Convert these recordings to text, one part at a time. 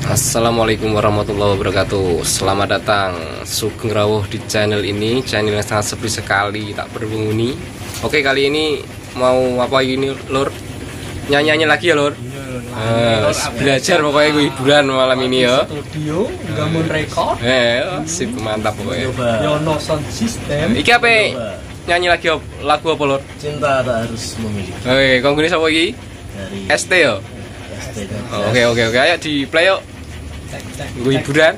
Assalamualaikum warahmatullahi wabarakatuh. Selamat datang Sugeng Rawuh di channel ini, channel yang sangat sepi sekali, tak berpenghuni. Oke, kali ini mau apa ini, Lur? Nyanyi lagi ya, Lur? Belajar pokoknya gue hiburan malam ini ya. Studio, gamun rekod. Sip, mantap pokoknya. Yono sound system. Iki apa? Nyanyi lagi lagu apa, Lur? Cinta tak harus memiliki. Oke, kau gini siapa iki? Dari ST ya? ST. Oke, ayo di play yuk. Gue hiburan.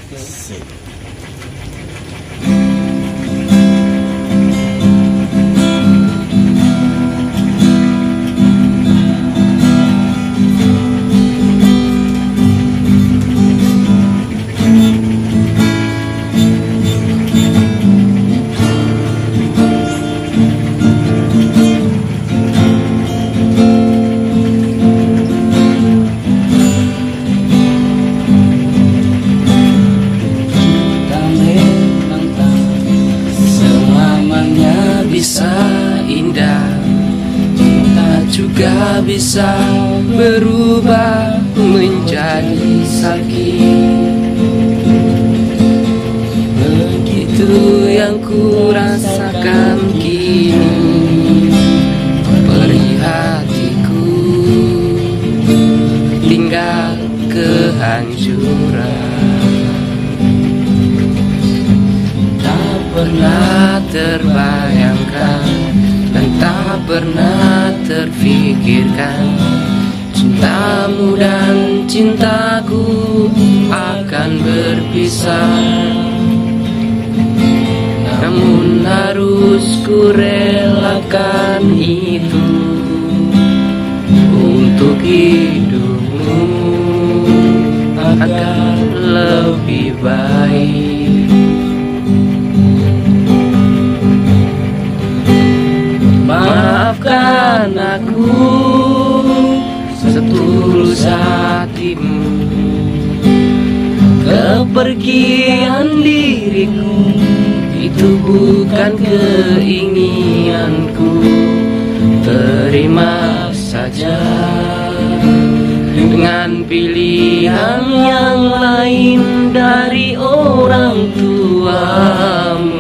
Bisa indah, cinta juga bisa berubah menjadi sakit. Begitu yang ku rasakan kini, perih hatiku tinggal kehancuran. Tak pernah terbayangkan dan tak pernah terfikirkan cintamu dan cintaku akan berpisah. Namun harus ku relakan itu untuk hidupmu agar lebih baik. Maafkan aku setulus hatimu, kepergian diriku itu bukan keinginanku. Terima saja dengan pilihan yang lain dari orang tuamu.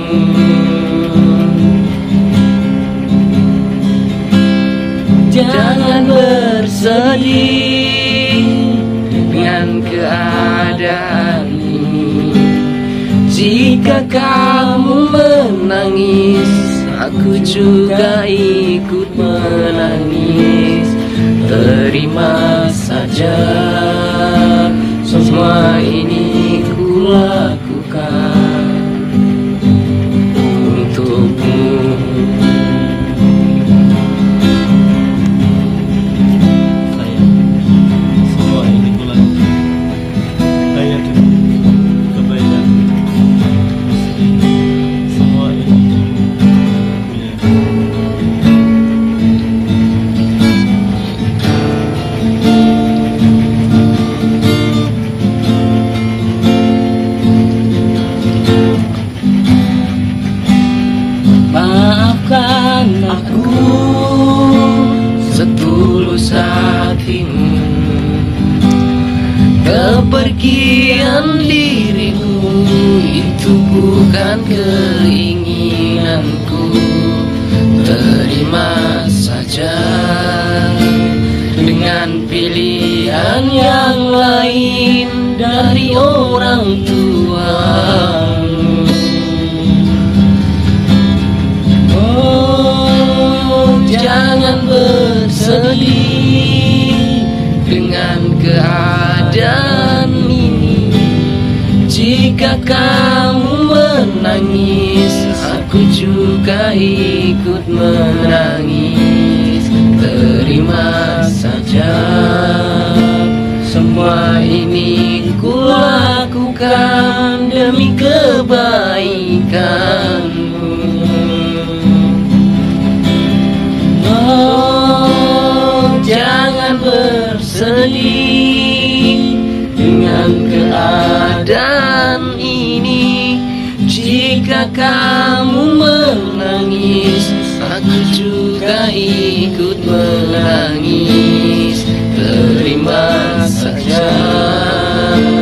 Jangan bersedih dengan keadaan ini. Jika kamu menangis, aku juga ikut menangis. Terima saja semua ini ku lakukan untukmu. Maafkan aku setulus hatimu, kepergian dirimu itu bukan keinginanku. Terima saja dengan pilihan yang lain dari orang tuamu. Jangan bersedih dengan keadaan ini. Jika kamu menangis, aku juga ikut menangis. Terima saja semua ini ku lakukan demi kebaikanmu. Jangan bersedih dengan keadaan ini. Jika kamu menangis, aku juga ikut menangis. Terima saja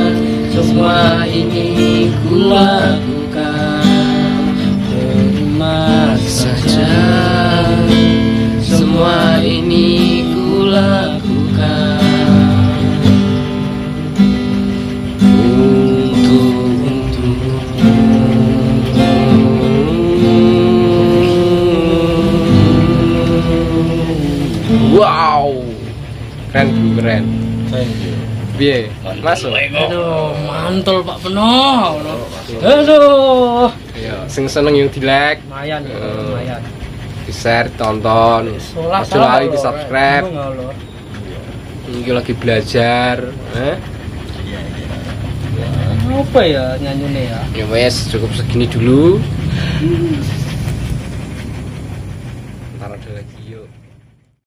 lakukan, terima saja. Semua ini ku lakukan wow, keren bro, keren. Thank you. Biye, masuk. Aduh, mantul Pak Peno. Aduh. Ya, sing seneng yang di like, Lumayan ya, lumayan. di share, tonton. Ojo lali di subscribe. Ini lagi belajar. Apa ya nyanyinya ya? Ya wes, cukup segini dulu.